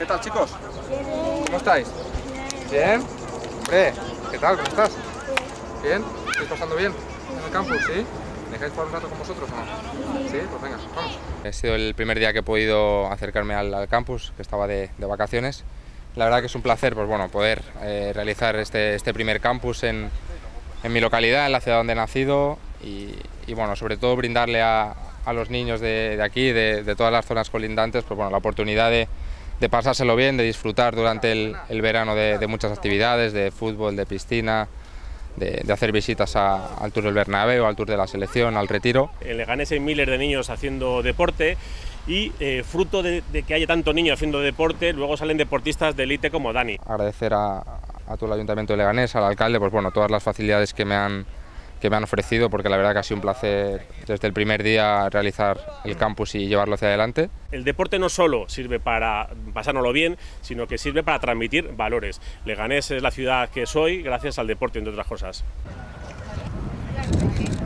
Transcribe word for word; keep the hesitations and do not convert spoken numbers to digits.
¿Qué tal, chicos? ¿Cómo estáis? ¿Bien? Hombre, ¿qué tal? ¿Cómo estás? ¿Bien? ¿Estáis pasando bien en el campus? ¿Sí? ¿Me dejáis jugar un rato con vosotros o no? Sí, pues venga, vamos. Ha sido el primer día que he podido acercarme al, al campus, que estaba de, de vacaciones. La verdad que es un placer, pues bueno, poder eh, realizar este, este primer campus en, en mi localidad, en la ciudad donde he nacido y, y bueno, sobre todo brindarle a, a los niños de, de aquí, de, de todas las zonas colindantes, pues bueno, la oportunidad de, de pasárselo bien, de disfrutar durante el, el verano de, de muchas actividades, de fútbol, de piscina, de, de hacer visitas a, al Tour del Bernabéu, al Tour de la Selección, al Retiro. En Leganés hay miles de niños haciendo deporte y eh, fruto de, de que haya tanto niño haciendo deporte, luego salen deportistas de élite como Dani. Agradecer a, a todo el Ayuntamiento de Leganés, al alcalde, pues bueno, todas las facilidades que me han que me han ofrecido, porque la verdad que ha sido un placer desde el primer día realizar el campus y llevarlo hacia adelante. El deporte no solo sirve para pasárnoslo bien, sino que sirve para transmitir valores. Leganés es la ciudad que soy gracias al deporte, entre otras cosas.